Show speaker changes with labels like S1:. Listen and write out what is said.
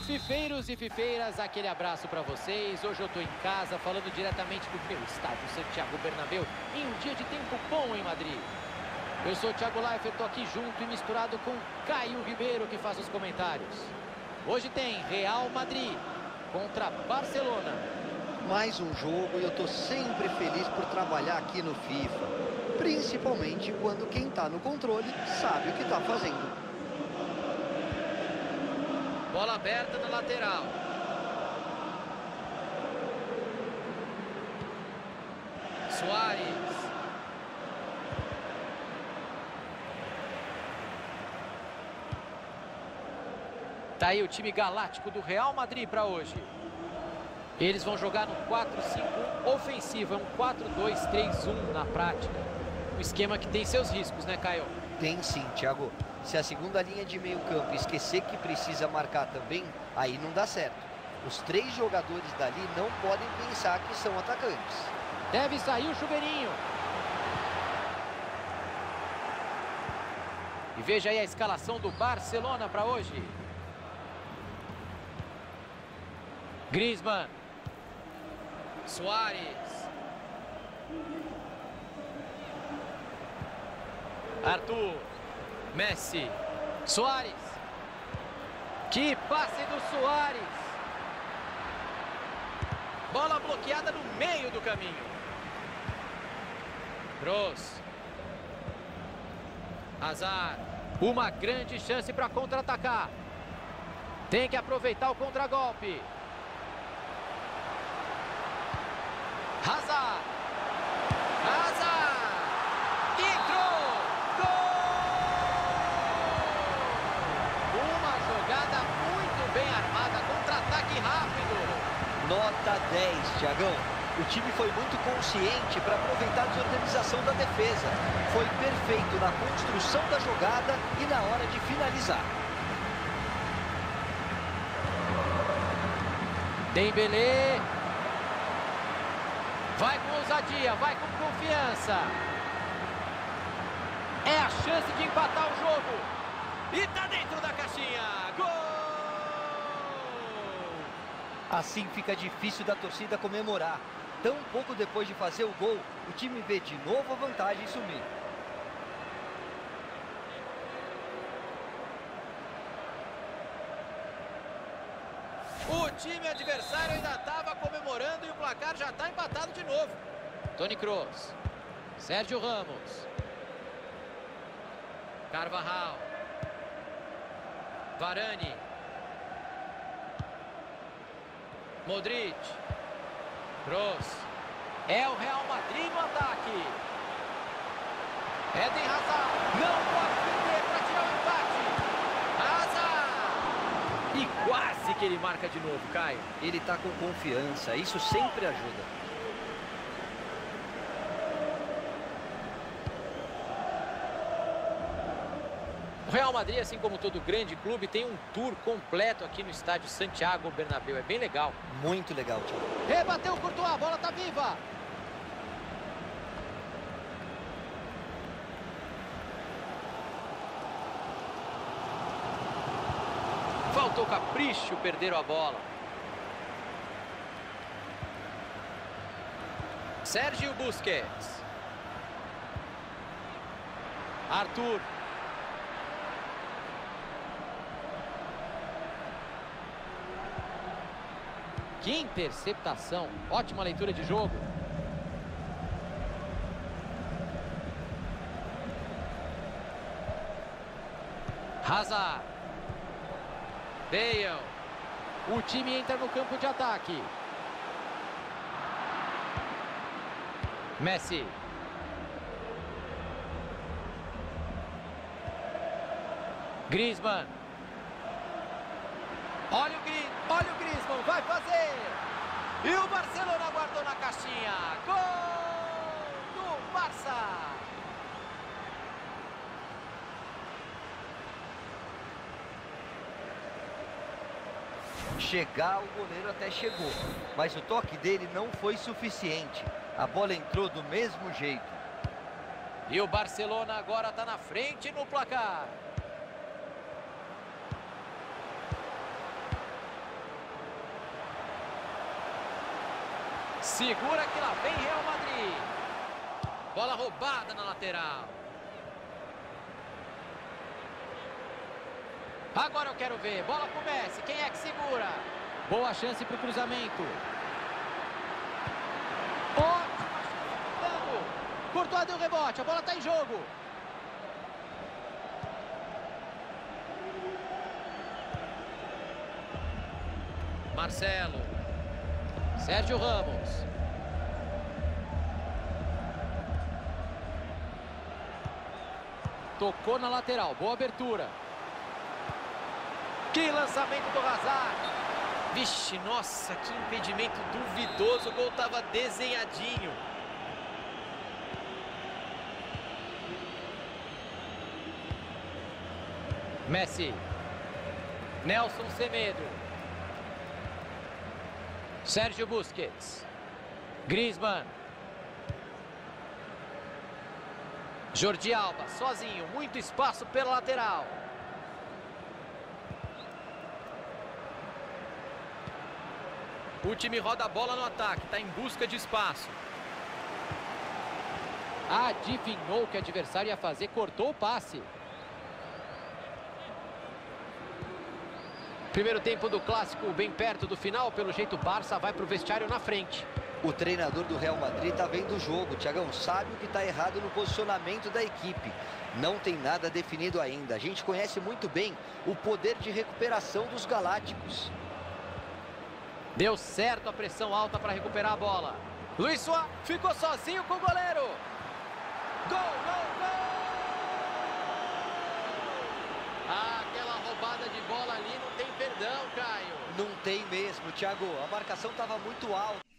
S1: Fifeiros e fifeiras, aquele abraço para vocês. Hoje eu estou em casa falando diretamente do meu estádio Santiago Bernabéu em um dia de tempo bom em Madrid. Eu sou o Thiago Leifert, estou aqui junto e misturado com Caio Ribeiro, que faz os comentários. Hoje tem Real Madrid contra Barcelona.
S2: Mais um jogo e eu estou sempre feliz por trabalhar aqui no FIFA. Principalmente quando quem está no controle sabe o que está fazendo.
S1: Bola aberta na lateral. Suárez. Tá aí o time galáctico do Real Madrid para hoje. Eles vão jogar no 4-5-1 ofensivo, é um 4-2-3-1 na prática. Um esquema que tem seus riscos, né, Caio?
S2: Tem sim, Thiago. Se a segunda linha de meio campo esquecer que precisa marcar também, aí não dá certo. Os três jogadores dali não podem pensar que são atacantes.
S1: Deve sair o chuveirinho. E veja aí a escalação do Barcelona para hoje. Griezmann. Suárez. Arthur. Messi. Suárez. Que passe do Suárez. Bola bloqueada no meio do caminho. Kroos. Hazard. Uma grande chance para contra-atacar. Tem que aproveitar o contragolpe. Hazard. Hazard. Entrou. Gol! Uma jogada muito bem armada. Contra-ataque rápido.
S2: Nota 10, Thiagão. O time foi muito consciente para aproveitar a desorganização da defesa. Foi perfeito na construção da jogada e na hora de finalizar.
S1: Dembélé. Vai com ousadia, vai com confiança. É a chance de empatar o jogo. E tá dentro da caixinha. Gol!
S2: Assim fica difícil da torcida comemorar. Tão pouco depois de fazer o gol, o time vê de novo a vantagem sumir.
S1: O time adversário ainda estava comemorando e o placar já está empatado de novo. Toni Kroos. Sérgio Ramos. Carvajal. Varane. Modric. Kroos. É o Real Madrid no ataque. Eden Hazard. Não pode perder para tirar o empate. Hazard. E quase que ele marca de novo, Caio.
S2: Ele tá com confiança, isso sempre ajuda.
S1: O Real Madrid, assim como todo grande clube, tem um tour completo aqui no estádio Santiago Bernabéu. É bem legal.
S2: Muito legal, Thiago.
S1: Rebateu o Courtois, a bola tá viva. Faltou capricho, perderam a bola. Sérgio Busquets. Arthur. Que interceptação. Ótima leitura de jogo. Hazard. Bale. O time entra no campo de ataque. Messi. Griezmann. Olha o Griezmann, vai fazer! E o Barcelona guardou na caixinha. Gol do Barça!
S2: Chegar, o goleiro até chegou, mas o toque dele não foi suficiente. A bola entrou do mesmo jeito.
S1: E o Barcelona agora está na frente no placar. Segura que lá vem Real Madrid. Bola roubada na lateral. Agora eu quero ver. Bola pro Messi. Quem é que segura? Boa chance para o cruzamento. Ótima chance. Courtois deu rebote. A bola está em jogo. Marcelo. Sérgio Ramos. Tocou na lateral. Boa abertura. Que lançamento do Hazard. Vixe, nossa, que impedimento duvidoso. O gol estava desenhadinho. Messi. Nelson Semedo. Sérgio Busquets. Griezmann. Jordi Alba, sozinho, muito espaço pela lateral. O time roda a bola no ataque, está em busca de espaço. Adivinhou o que o adversário ia fazer, cortou o passe. Primeiro tempo do clássico bem perto do final, pelo jeito o Barça vai para o vestiário na frente.
S2: O treinador do Real Madrid está vendo o jogo, Thiagão, sabe o que está errado no posicionamento da equipe. Não tem nada definido ainda. A gente conhece muito bem o poder de recuperação dos galácticos.
S1: Deu certo a pressão alta para recuperar a bola. Luis Suárez ficou sozinho com o goleiro. Gol, gol, gol! Aquela roubada de bola ali não tem perdão, Caio.
S2: Não tem mesmo, Thiago. A marcação estava muito alta.